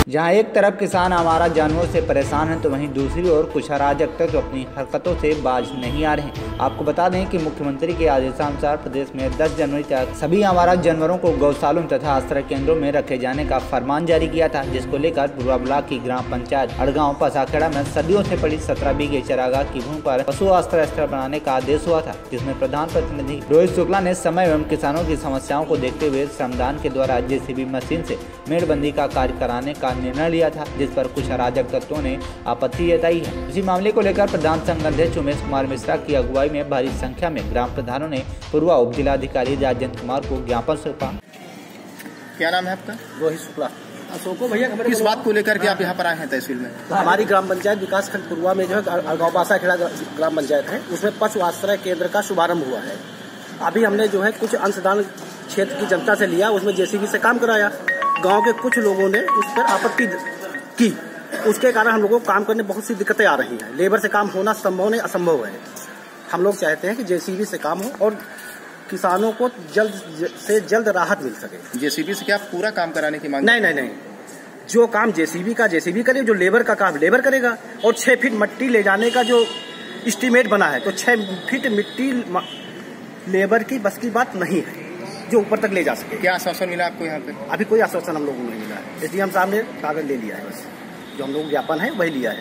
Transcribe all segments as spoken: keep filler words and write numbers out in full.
जहां एक तरफ किसान आवारा जानवरों से परेशान हैं तो वहीं दूसरी ओर कुछ अराजक तत्व अपनी हरकतों से बाज नहीं आ रहे हैं। आपको बता दें कि मुख्यमंत्री के आदेशानुसार प्रदेश में दस जनवरी तक सभी आवारा जानवरों को गौशालों तथा आश्रय केंद्रों में रखे जाने का फरमान जारी किया था, जिसको लेकर पुरवा ब्लॉक की ग्राम पंचायत अड़गांव पसाखेड़ा में सदियों से पड़ी सत्रह बीघे चरागाह की भूमि पर पशु आश्रय स्थल बनाने का आदेश हुआ था, जिसमें प्रधान प्रतिनिधि रोहित शुक्ला ने समय एवं किसानों की समस्याओं को देखते हुए श्रमदान के द्वारा जेसीबी मशीन से मेड़बंदी का कार्य कराने का निर्णय लिया था, जिस पर कुछ अराजक तत्वों ने आपत्ति जताई है। इसी मामले को लेकर प्रधान संघ अध्यक्ष उमेश कुमार मिश्रा की अगुवाई में भारी संख्या में ग्राम प्रधानों ने पूर्व उप जिलाधिकारी राजेंद्र कुमार को ज्ञापन सौंपा। क्या नाम है आपका? रोहित शुक्ला। अशोको भैया, किस बात को लेकर के आप यहाँ पर आए हैं तहसील में? हमारी ग्राम पंचायत विकास खंड पूर्वा में जो है अड़गांव पसाखेड़ा ग्राम पंचायत है, उसमें पशु आश्रय केंद्र का शुभारंभ हुआ है। अभी हमने जो है कुछ अंशदान क्षेत्र की जनता से लिया, उसमें जेसीबी से काम कराया। गांव के कुछ लोगों ने उस पर आपत्ति की, उसके कारण हम लोगों को काम करने बहुत सी दिक्कतें आ रही हैं। लेबर से काम होना संभव नहीं असंभव है। हम लोग चाहते हैं कि जेसीबी से काम हो और किसानों को जल्द से जल्द राहत मिल सके। जेसीबी से क्या पूरा काम कराने की मांग? नहीं नहीं नहीं, जो काम जेसीबी का जेसीबी करे, जो लेबर का काम लेबर करेगा। और छह फीट मिट्टी ले जाने का जो एस्टीमेट बना है, तो छह फीट मिट्टी लेबर की बस की बात नहीं है जो ऊपर तक ले जा सके। क्या आश्वासन मिला आपको यहाँ पे? अभी कोई आश्वासन हम लोगों को नहीं मिला है। इसलिए हम सामने कागज ले लिया है, बस जो हम लोग ज्ञापन है वही लिया है।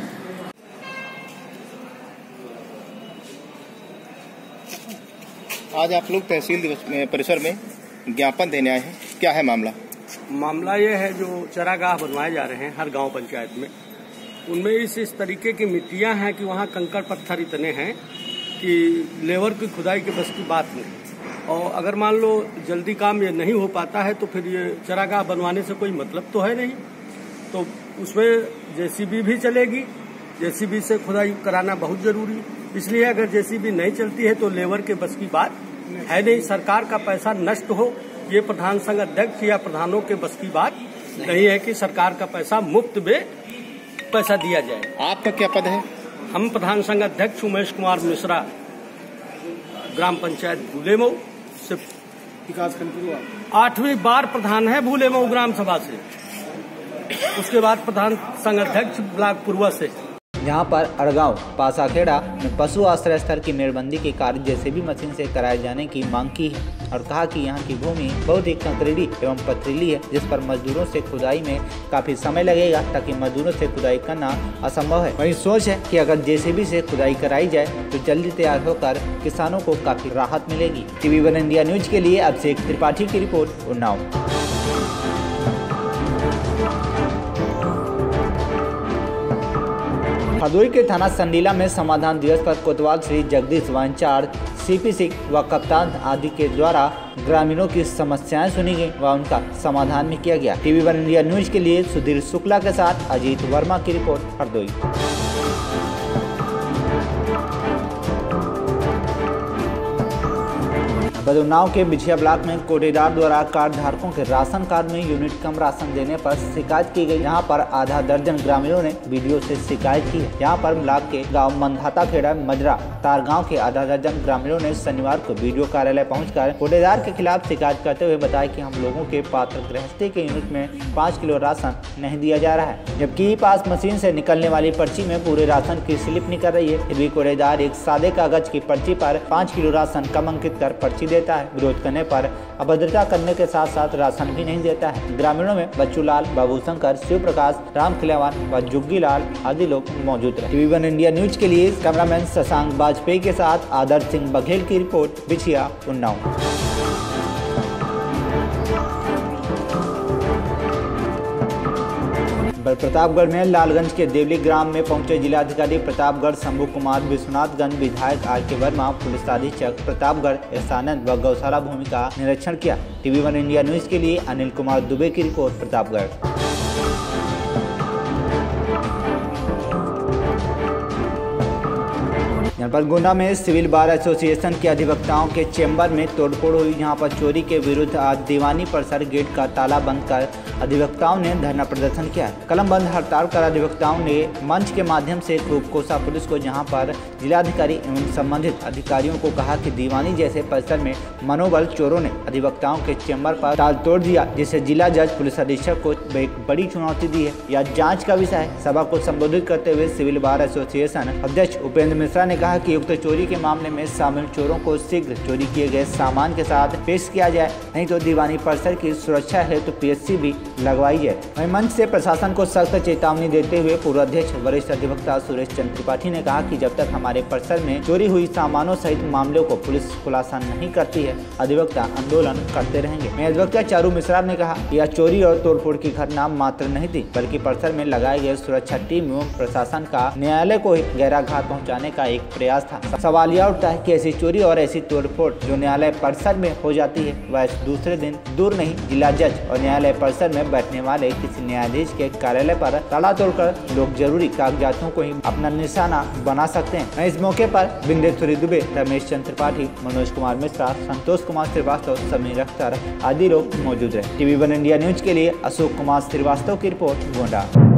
आज आप लोग तहसील दिवस में परिसर में ज्ञापन देने आए हैं, क्या है मामला? मामला ये है, जो चरागाह बनवाए जा रहे हैं हर गांव पंचायत में, उनमें इस इस तरीके की मिट्टियां हैं कि वहां कंकड़ पत्थर इतने हैं कि लेबर की खुदाई के बस की बात नहीं। और अगर मान लो जल्दी काम ये नहीं हो पाता है तो फिर ये चरागाह बनवाने से कोई मतलब तो है नहीं। तो उसमें जेसीबी भी चलेगी, जेसीबी से खुदाई कराना बहुत जरूरी। इसलिए अगर जेसीबी नहीं चलती है तो लेबर के बस की बात है नहीं। सरकार का पैसा नष्ट हो, ये प्रधान संघ अध्यक्ष या प्रधानों के बस की बात नहीं है कि सरकार का पैसा मुफ्त में पैसा दिया जाए। आपका क्या पद है? हम प्रधान संघ अध्यक्ष उमेश कुमार मिश्रा, ग्राम पंचायत भूलेमऊ से विकास खंड आठवीं बार प्रधान है भूलेमऊ ग्राम सभा से, उसके बाद प्रधान संघ अध्यक्ष ब्लॉक पूर्वा से। यहाँ पर अड़गांव पसाखेड़ा में पशु आश्रय स्थल की मेड़बंदी के कार्य जेसीबी मशीन से कराए जाने की मांग की है और कहा कि यहाँ की भूमि बहुत ही कंकरीली एवं पथरीली है, जिस पर मजदूरों से खुदाई में काफी समय लगेगा, ताकि मजदूरों से खुदाई करना असंभव है। वही सोच है कि अगर जेसीबी से खुदाई कराई जाए तो जल्दी तैयार होकर किसानों को काफी राहत मिलेगी। टीवी वन इंडिया न्यूज के लिए अभिषेक त्रिपाठी की रिपोर्ट, उन्नाव। हरदोई के थाना संडीला में समाधान दिवस पर कोतवाल श्री जगदीश व इंचार्ज सीपी सिंह व कप्तान आदि के द्वारा ग्रामीणों की समस्याएं सुनी गई व उनका समाधान भी किया गया। टीवी वन इंडिया न्यूज के लिए सुधीर शुक्ला के साथ अजीत वर्मा की रिपोर्ट, हरदोई। बदुनाव के बिछिया ब्लॉक में कोटेदार द्वारा कार्ड धारकों के राशन कार्ड में यूनिट कम राशन देने पर शिकायत की गई। यहाँ पर आधा दर्जन ग्रामीणों ने वीडियो से शिकायत की है। यहाँ पर ब्लॉक के गांव मंधाता खेड़ा मजरा तार गांव के आधा दर्जन ग्रामीणों ने शनिवार को वीडियो कार्यालय पहुंचकर कोटेदार के खिलाफ शिकायत करते हुए बताया कि हम लोगों के पात्र गृहस्थी के यूनिट में पाँच किलो राशन नहीं दिया जा रहा है, जबकि पास मशीन से निकलने वाली पर्ची में पूरे राशन की स्लिप निकल रही है। फिर भी कोटेदार एक सादे कागज की पर्ची पर पाँच किलो राशन कम अंकित कर पर्ची देता है। विरोध करने पर अभद्रता करने के साथ साथ राशन भी नहीं देता है। ग्रामीणों में बच्चू लाल, बाबू शंकर, शिव प्रकाश, राम खिलावन व जुग्गी लाल आदि लोग मौजूद रहे। टीवी वन इंडिया न्यूज के लिए कैमरामैन शशांक वाजपेयी के साथ आदर्श सिंह बघेल की रिपोर्ट, बिछिया, उन्नाव। प्रतापगढ़ में लालगंज के देवली ग्राम में पहुंचे जिलाधिकारी प्रतापगढ़ शंभू कुमार, विश्वनाथगंज विधायक आर के वर्मा, पुलिस अधीक्षक प्रतापगढ़ एहसानंद व गौशाला भूमि का निरीक्षण किया। टीवी वन इंडिया न्यूज के लिए अनिल कुमार दुबे की रिपोर्ट, प्रतापगढ़। यहाँ पर गोंडा में सिविल बार एसोसिएशन के अधिवक्ताओं के चेंबर में तोड़फोड़ हुई। यहाँ पर चोरी के विरुद्ध आज दीवानी परिसर गेट का ताला बंद कर अधिवक्ताओं ने धरना प्रदर्शन किया है। कलम बंद हड़ताल कर अधिवक्ताओं ने मंच के माध्यम से कोसा पुलिस को, जहां पर जिलाधिकारी एवं संबंधित अधिकारियों को कहा कि दीवानी जैसे परिसर में मनोबल चोरों ने अधिवक्ताओं के चैम्बर पर ताल तोड़ दिया, जिसे जिला जज पुलिस अधीक्षक को एक बड़ी चुनौती दी है। यह जाँच का विषय है। सभा को संबोधित करते हुए सिविल बार एसोसिएशन अध्यक्ष उपेंद्र मिश्रा ने कहा कि उक्त चोरी के मामले में शामिल चोरों को शीघ्र चोरी किए गए सामान के साथ पेश किया जाए, नहीं तो दीवानी परिसर की सुरक्षा है तो पीएससी भी लगवाई जाए। वहीं मंच से प्रशासन को सख्त चेतावनी देते हुए पूर्व अध्यक्ष वरिष्ठ अधिवक्ता सुरेश चंद्र त्रिपाठी ने कहा कि जब तक हमारे परिसर में चोरी हुई सामानों सहित मामलों को पुलिस खुलासा नहीं करती है, अधिवक्ता आंदोलन करते रहेंगे। वहीं अधिवक्ता चारू मिश्रा ने कहा यह चोरी और तोड़फोड़ की घटना मात्र नहीं थी, बल्कि परिसर में लगाए गए सुरक्षा टीम एवं प्रशासन का न्यायालय को गैराघात पहुँचाने का एक प्रयास था। सवाल यह उठता है कि ऐसी चोरी और ऐसी तोड़फोड़ जो न्यायालय परिसर में हो जाती है, वह दूसरे दिन दूर नहीं जिला जज और न्यायालय परिसर में बैठने वाले किसी न्यायाधीश के कार्यालय पर ताला तोड़कर लोग जरूरी कागजातों को ही अपना निशाना बना सकते हैं। इस मौके पर बिंदेश्वरी दुबे, रमेश चंद्र त्रिपाठी, मनोज कुमार मिश्रा, संतोष कुमार श्रीवास्तव, समीर अख्तर आदि लोग मौजूद रहे। टीवी वन इंडिया न्यूज के लिए अशोक कुमार श्रीवास्तव की रिपोर्ट, गोंडा।